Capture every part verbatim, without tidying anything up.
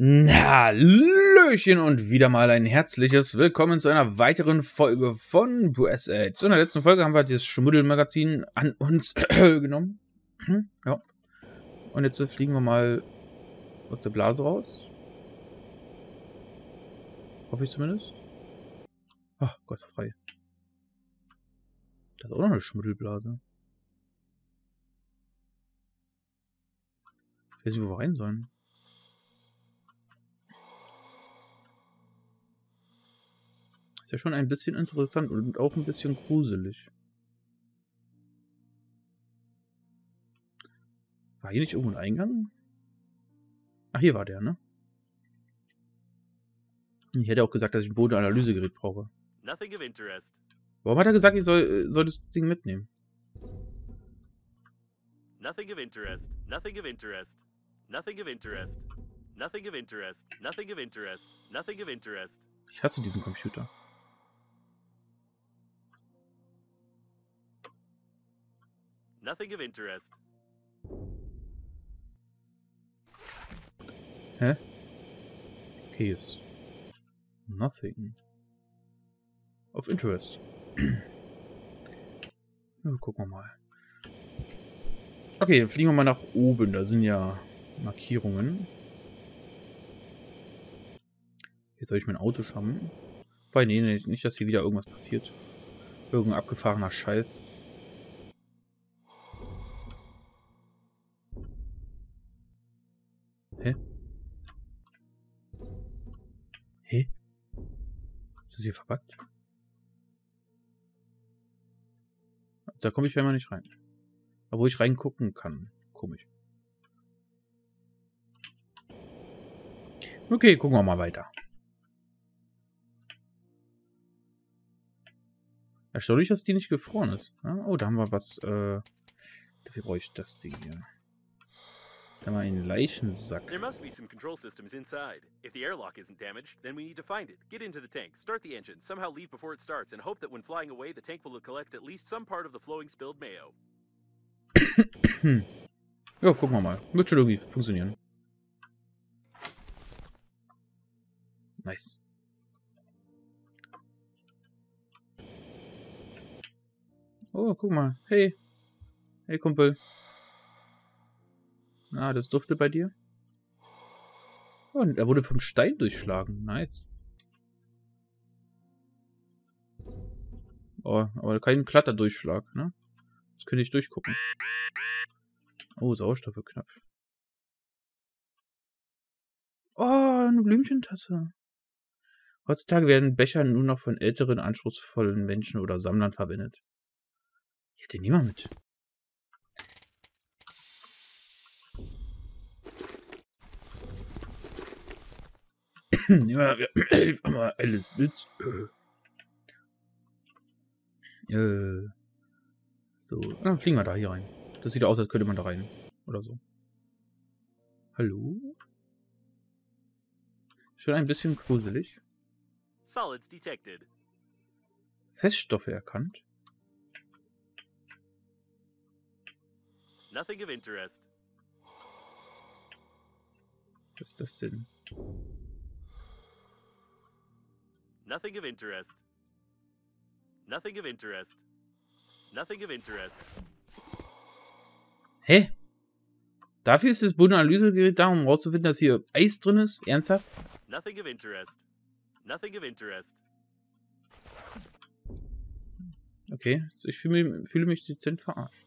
Na, Hallöchen und wieder mal ein herzliches Willkommen zu einer weiteren Folge von Breath Edge. In der letzten Folge haben wir das Schmuddelmagazin an uns genommen. Ja. Und jetzt fliegen wir mal aus der Blase raus. Hoffe ich zumindest. Ach Gott, frei. Das ist auch noch eine Schmuddelblase. Ich weiß nicht, wo wir rein sollen. Ist ja schon ein bisschen interessant und auch ein bisschen gruselig. War hier nicht irgendwo ein Eingang? Ach, hier war der, ne? Ich hätte auch gesagt, dass ich ein Bodenanalysegerät brauche. Warum hat er gesagt, ich soll, soll das Ding mitnehmen? Nothing of interest. Nothing of interest. Nothing of interest. Nothing of interest. Nothing of interest. Nothing of interest. Ich hasse diesen Computer. Nothing of interest. Hä? Okay, ist nothing of interest. Ja, gucken wir mal. Okay, dann fliegen wir mal nach oben. Da sind ja Markierungen. Jetzt soll ich mein Auto schaffen. Weil, nee, nee, nicht, dass hier wieder irgendwas passiert. Irgendein abgefahrener Scheiß. Hä? Hä? Ist das hier verbuggt? Da komme ich scheinbar nicht rein. Aber wo ich reingucken kann. Komisch. Okay, gucken wir mal weiter. Erstaunlich, dass die nicht gefroren ist. Oh, da haben wir was. Äh, dafür brauche ich das Ding hier. Da haben wir einen Leichensack. There must be some control systems inside. If the airlock isn't damaged, then we need to find it. Get into the tank, start the engine, somehow leave before it starts, and hope that when flying away, the tank will collect at least some part of the flowing spilled mayo. Ja, gucken wir mal. Wird schon irgendwie funktionieren. Nice. Oh, guck mal. Hey. Hey, Kumpel. Ah, das duftet bei dir. Oh, und er wurde vom Stein durchschlagen. Nice. Oh, aber kein glatter Durchschlag, ne? Jetzt könnte ich durchgucken. Oh, Sauerstoff wird knapp. Oh, eine Blümchentasse. Heutzutage werden Becher nur noch von älteren, anspruchsvollen Menschen oder Sammlern verwendet. Ich hätte niemand mit. Ja, hilf mal alles mit. Äh. So, dann fliegen wir da hier rein. Das sieht aus, als könnte man da rein. Oder so. Hallo? Schon ein bisschen gruselig. Solids detected. Feststoffe erkannt. Nothing of interest. Was ist das denn? Nothing of interest. Nothing of interest. Nothing of interest. Hä? Dafür ist das Bodenanalysegerät da, um rauszufinden, dass hier Eis drin ist? Ernsthaft? Nothing of interest. Nothing of interest. Okay, ich fühle mich, fühle mich dezent verarscht.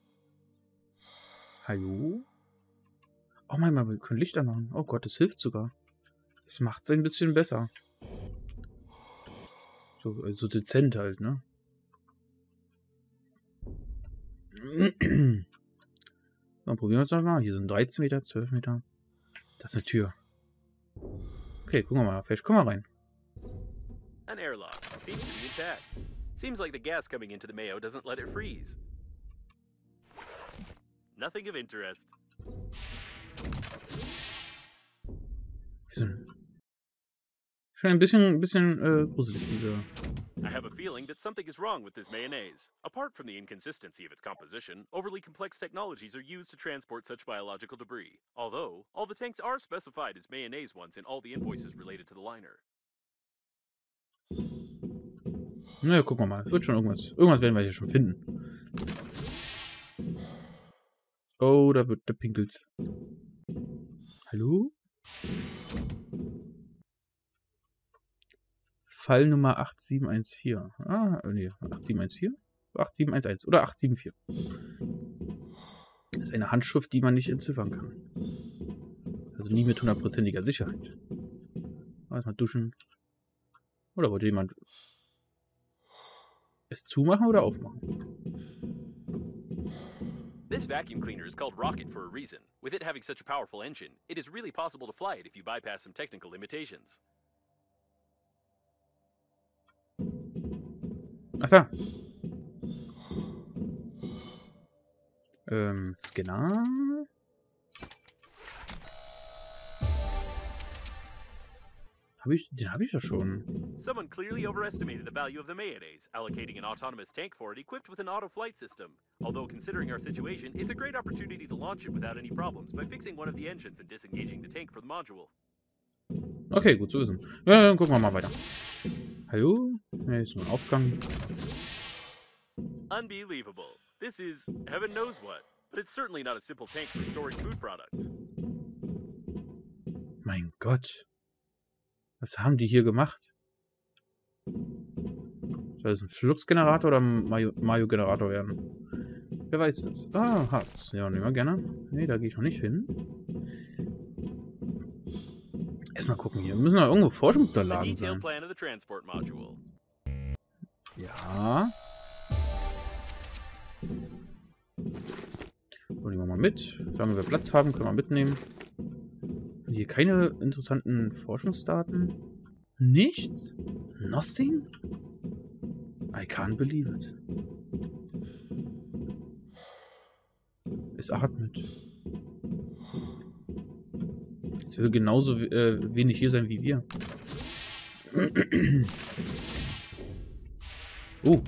Hallo? Oh mein Gott, wir können Licht anmachen. Oh Gott, das hilft sogar. Das macht es ein bisschen besser. So, so dezent halt, ne? Dann probieren wir es nochmal. Hier sind dreizehn Meter, zwölf Meter. Das ist eine Tür. Okay, gucken wir mal. Vielleicht kommen wir rein. An airlock. Seems to be intact. Seems like the gas coming into the mayo doesn't let it freeze. Nothing of interest. Schon ein bisschen, ein bisschen äh, gruselig, diese I have a feeling that something is wrong with this mayonnaise. Apart from the inconsistency of its composition, overly complex technologies are used to transport such biological debris. Although, all the tanks are specified as mayonnaise ones in all the invoices related to the liner. Na ja, gucken wir mal. Es wird schon irgendwas. Irgendwas werden wir hier schon finden. Oh, da wird der pinkelt. Hallo? Fall Nummer acht sieben eins vier. Ah, nee, acht sieben eins vier? acht sieben eins eins oder acht sieben vier. Das ist eine Handschrift, die man nicht entziffern kann. Also nie mit hundertprozentiger Sicherheit. Erstmal duschen. Oder wollte jemand es zumachen oder aufmachen? This vacuum cleaner is called Rocket for a reason. With it having such a powerful engine, it is really possible to fly it if you bypass some technical limitations. Ach da. Ähm, Scanner. Hab ich, den habe ich ja schon. Someone clearly overestimated the value of the mayonnaise, allocating an autonomous tank for it equipped with an auto-flight system. Although, considering our situation, it's a great opportunity to launch it without any problems by fixing one of the engines and disengaging the tank for the module. Okay, gut zu wissen. Ja, dann gucken wir mal weiter. Hallo? Hier ist ein Aufgang. Unbelievable. This is heaven knows what, but it's certainly not a simple tank for storing food products. Mein Gott. Was haben die hier gemacht? Soll das ein Fluxgenerator oder ein Mayo-Generator werden? Wer weiß das? Ah, Harz. Ja, nehmen wir gerne. Nee, da gehe ich noch nicht hin. Erstmal gucken hier. Müssen da irgendwo Forschungsunterlagen sein. Ja. So, nehmen wir mal mit. Sagen wir, wir Platz haben, können wir mitnehmen. Hier keine interessanten Forschungsdaten. Nichts? Nothing? I can't believe it. Es atmet. Es will genauso äh, wenig hier sein wie wir. Oh.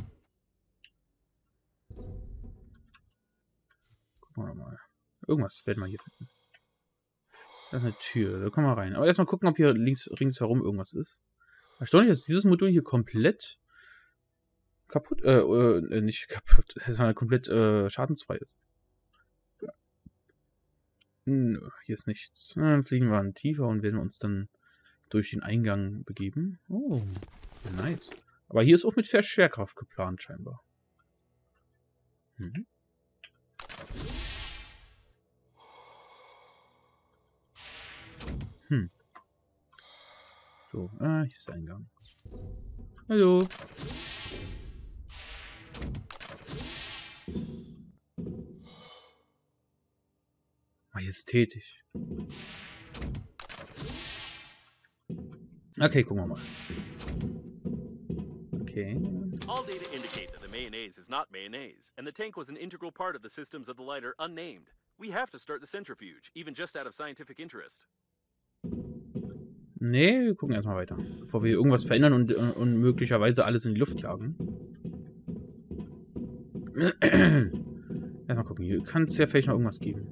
Gucken wir mal. Irgendwas werden wir hier finden. Da ist eine Tür, da kommen wir rein. Aber erstmal gucken, ob hier links, ringsherum irgendwas ist. Erstaunlich, dass dieses Modul hier komplett kaputt, äh, äh nicht kaputt, sondern komplett äh, schadensfrei ist. Nö, hier ist nichts. Dann fliegen wir tiefer und werden uns dann durch den Eingang begeben. Oh, nice. Aber hier ist auch mit Schwerkraft geplant, scheinbar. Mhm. Hm. So, ah, hier ist der Eingang. Hallo. Majestätisch. Okay, gucken wir mal. Okay. All data indicate that the mayonnaise is not mayonnaise, and the tank was an integral part of the systems of the lighter unnamed. We have to start the centrifuge, even just out of scientific interest. Nee, wir gucken erstmal weiter. Bevor wir irgendwas verändern und, und, und möglicherweise alles in die Luft jagen. Erstmal gucken, hier kann es ja vielleicht noch irgendwas geben.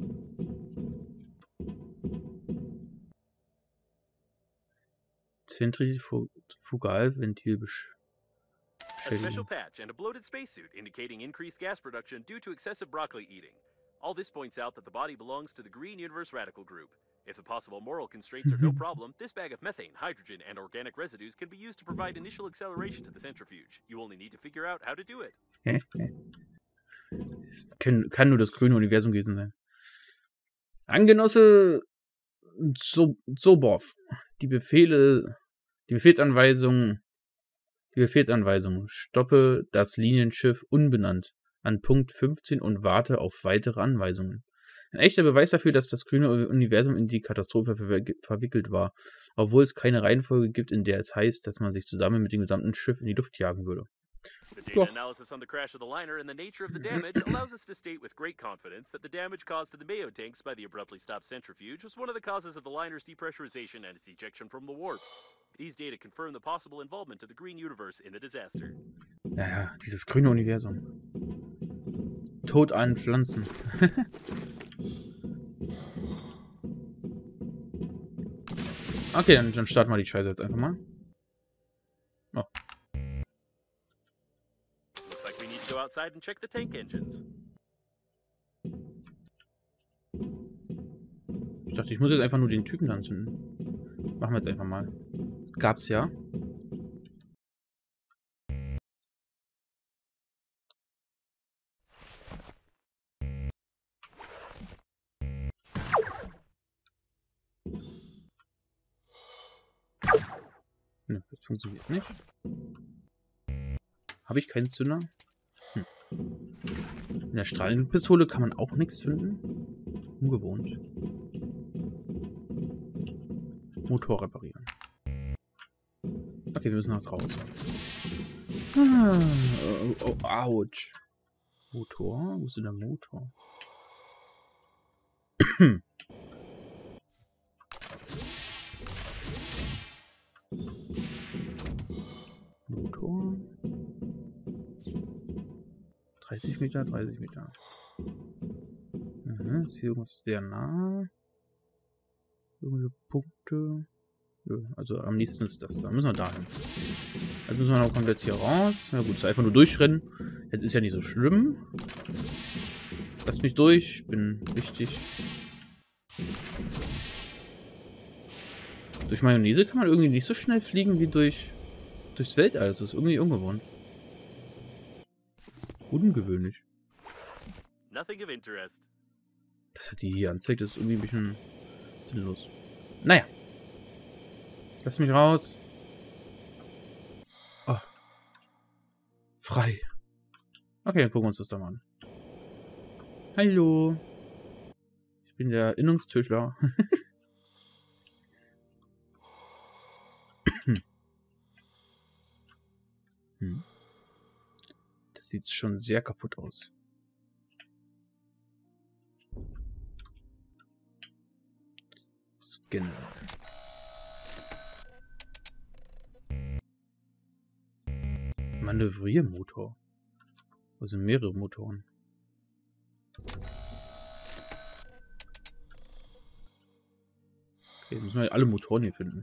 Zentrifugalventilbeschädigung. A special patch and a bloated spacesuit indicating increased gas production due to excessive broccoli eating. All this points out that the body belongs to the Green Universe Radical Group. If the possible moral constraints are no problem, this bag of methane, hydrogen, and organic residues can be used to provide initial acceleration to the centrifuge. You only need to figure out how to do it. Es kann, kann nur das grüne Universum gewesen sein. Angenosse Zobov. Die Befehle, die Befehlsanweisung, die Befehlsanweisung. Stoppe das Linienschiff unbenannt an Punkt fünfzehn und warte auf weitere Anweisungen. Ein echter Beweis dafür, dass das grüne Universum in die Katastrophe verwickelt war, obwohl es keine Reihenfolge gibt, in der es heißt, dass man sich zusammen mit dem gesamten Schiff in die Luft jagen würde. The data analysis on the crash of the liner and the nature of the damage allows us to state with great confidence that the damage caused to the Mayo tanks by the abruptly stopped centrifuge was one of the causes of the liner's depressurization and its ejection from the warp. These data confirm the possible involvement of the Green Universe in the disaster. Ja, dieses grüne Universum. Tod allen Pflanzen. Okay, dann, dann starten wir die Scheiße jetzt einfach mal. Oh. Looks like we need to go outside and check the tank engines. Ich dachte, ich muss jetzt einfach nur den Typen dann zünden. Machen wir jetzt einfach mal. Das gab's ja. Ne, das funktioniert nicht. Habe ich keinen Zünder? Hm. In der Strahlenpistole kann man auch nichts zünden. Ungewohnt. Motor reparieren. Okay, wir müssen nach draußen. Ah, oh, oh, ouch. Motor? Wo ist denn der Motor? Motor. dreißig Meter, dreißig Meter. Mhm, ist hier irgendwas sehr nah. Irgendwelche Punkte. Ja, also am nächsten ist das. Da müssen wir dahin. Also müssen wir noch komplett hier raus. Na gut, ist einfach nur durchrennen. Jetzt ist ja nicht so schlimm. Lasst mich durch. Ich bin wichtig. Durch Mayonnaise kann man irgendwie nicht so schnell fliegen wie durch durchs Weltall. Das ist irgendwie ungewohnt. Ungewöhnlich. Nothing of interest. Das hat die hier anzeigt, das ist irgendwie ein bisschen sinnlos. Naja. Lass mich raus. Oh. Frei. Okay, dann gucken wir uns das da mal an. Hallo. Ich bin der Innungstischler. hm. Das sieht schon sehr kaputt aus. Scannen. Manövriermotor. Da sind mehrere Motoren. Okay, müssen wir alle Motoren hier finden.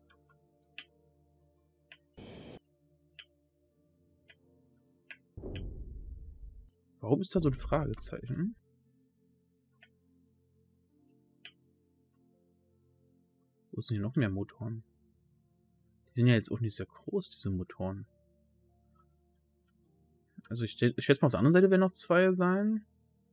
Warum ist da so ein Fragezeichen? Wo sind hier noch mehr Motoren? Die sind ja jetzt auch nicht sehr groß, diese Motoren. Also ich, ich schätze mal, auf der anderen Seite werden noch zwei sein.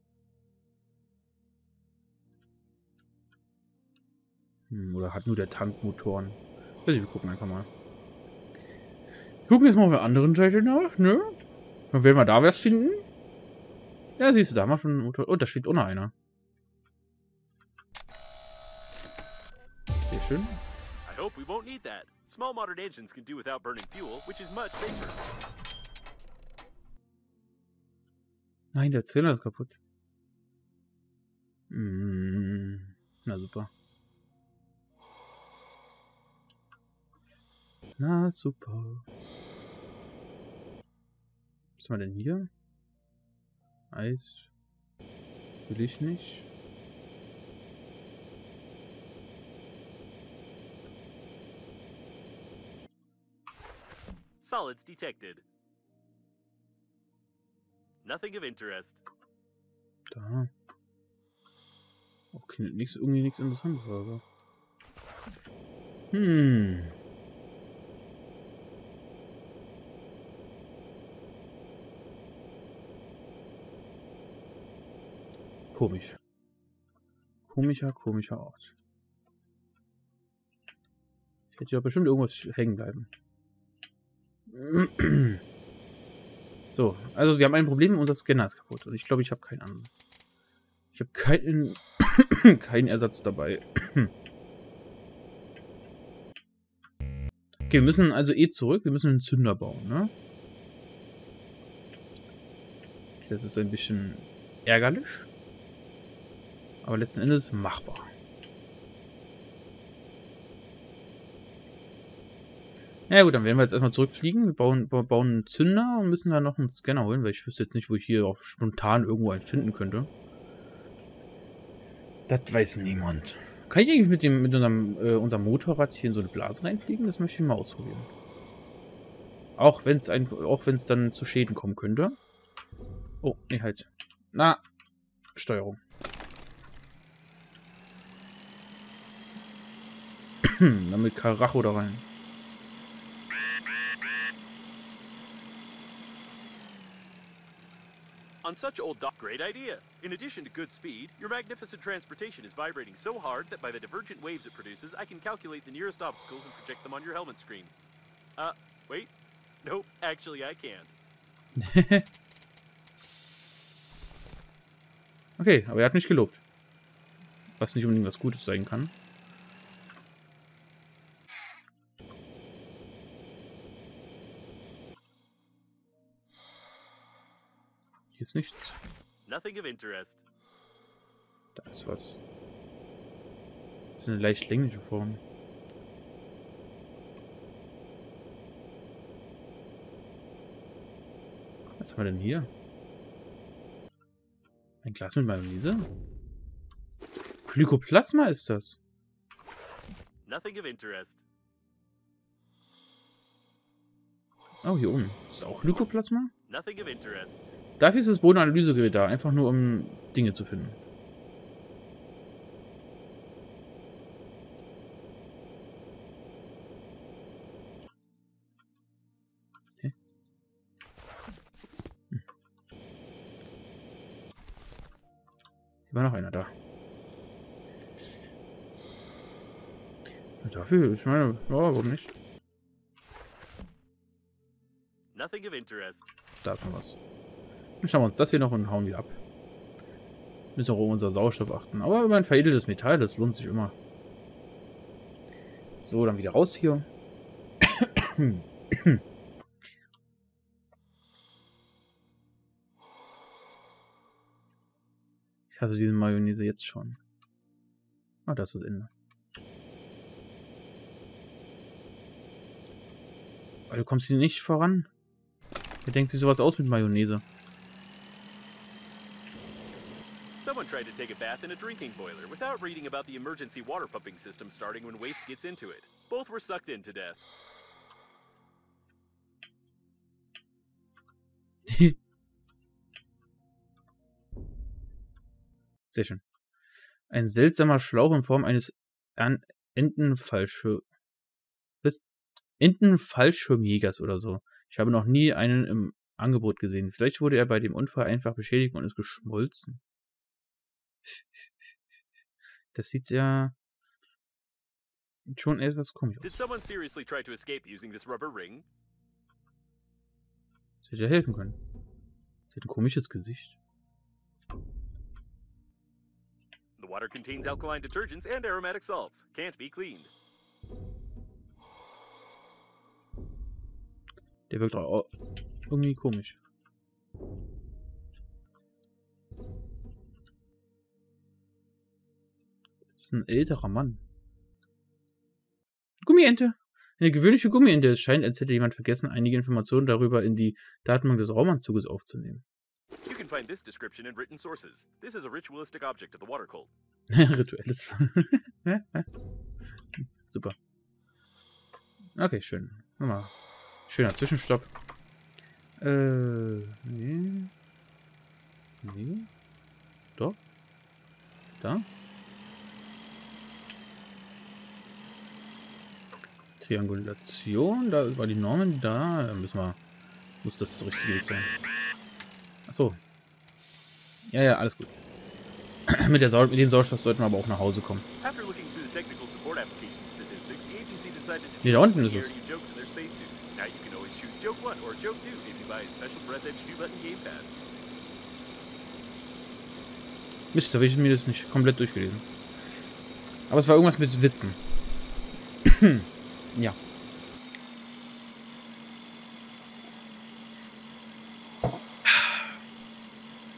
Hm, oder hat nur der Tank Motoren? Also wir gucken einfach mal. Wir gucken jetzt mal auf der anderen Seite nach, ne? Dann werden wir da was finden. Ja, siehst du, da haben wir schon einen Motor. Oh, da steht auch noch einer. Sehr schön. I hope we won't need that. Small modern engines can do without burning fuel, which is much safer. Nein, der Zylinder ist kaputt. Mm, na super. Na super. Was haben wir denn hier? Eis. Will ich nicht. Solids detected. Nothing of interest. Da. Okay, nichts, irgendwie nichts Interessantes, aber. Hm. Komisch. Komischer, komischer Ort. Ich hätte ja bestimmt irgendwas hängen bleiben. So, also wir haben ein Problem, unser Scanner ist kaputt. Und ich glaube, ich habe keinen anderen. Ich habe keinen, keinen Ersatz dabei. Okay, wir müssen also eh zurück. Wir müssen einen Zünder bauen, ne? Das ist ein bisschen ärgerlich. Aber letzten Endes machbar. Na ja, gut, dann werden wir jetzt erstmal zurückfliegen. Wir bauen, bauen einen Zünder und müssen dann noch einen Scanner holen, weil ich wüsste jetzt nicht, wo ich hier auch spontan irgendwo einen finden könnte. Das weiß niemand. Kann ich eigentlich mit dem mit unserem, äh, unserem Motorrad hier in so eine Blase reinfliegen? Das möchte ich mal ausprobieren. Auch wenn es ein, auch wenn es dann zu Schäden kommen könnte. Oh, nee, halt. Na, Steuerung. Dann mit Karacho da rein. On such old dock, great idea. In addition to good speed, your magnificent transportation is vibrating so hard that by the divergent waves it produces, I can calculate the nearest obstacles and project them on your helmet screen. Uh, wait. Nope, actually I can't. Okay, aber er hat mich gelobt. Was nicht unbedingt was Gutes sein kann. Hier ist nichts. Nothing of interest. Da ist was. Das ist eine leicht längliche Form. Was haben wir denn hier? Ein Glas mit Mayonnaise? Glykoplasma ist das. Nothing of interest. Oh, hier oben. Ist das auch Glykoplasma? Nothing of interest. Dafür ist das Bodenanalysegerät da. Einfach nur, um Dinge zu finden. Hä? Hm. Hier war noch einer da. Und dafür, ich meine, ja, warum nicht? Nothing of interest. Da ist noch was. Dann schauen wir uns das hier noch und hauen wir ab. Müssen auch auf unser Sauerstoff achten. Aber über ein veredeltes Metall, das lohnt sich immer. So, dann wieder raus hier. Ich hasse diese Mayonnaise jetzt schon. Ah, das ist das Ende. Aber du kommst hier nicht voran. Wer denkt sich sowas aus mit Mayonnaise? Someone tried to take a bath in a drinking boiler without reading about the emergency water pumping system starting when waste gets into it. Both were sucked in to death. Sehr schön. Ein seltsamer Schlauch in Form eines Entenfallschirm... Entenfallschirmjägers oder so. Ich habe noch nie einen im Angebot gesehen. Vielleicht wurde er bei dem Unfall einfach beschädigt und ist geschmolzen. Das sieht ja schon etwas komisch aus. Did someone seriously try to escape using this rubber ring? Das hätte ja helfen können. Sie hat ein komisches Gesicht. The water contains alkaline detergents and aromatic salts. Can't be cleaned. Der wirkt auch irgendwie komisch. Das ist ein älterer Mann. Gummiente. Eine gewöhnliche Gummiente. Es scheint, als hätte jemand vergessen, einige Informationen darüber in die Datenbank des Raumanzuges aufzunehmen. You can find this description in written sources. This is a ritualistic object of the water cult. Rituelles. Super. Okay, schön. Nochmal. Schöner Zwischenstopp. Äh, nee. Nee. Doch. Da. Triangulation. Da war die Normen. Da, da müssen wir. Muss das der richtige Weg sein. Achso. Ja, ja, alles gut. mit, der Sau mit dem Sauerstoff sollten wir aber auch nach Hause kommen. Nee, da unten ist es. Mist, da habe ich mir das nicht komplett durchgelesen. Aber es war irgendwas mit Witzen. Ja.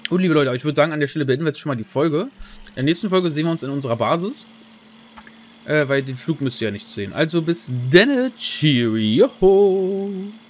Und liebe Leute, ich würde sagen, an der Stelle beenden wir jetzt schon mal die Folge. In der nächsten Folge sehen wir uns in unserer Basis. Äh, weil den Flug müsst ihr ja nicht sehen. Also bis denne. Cheerio.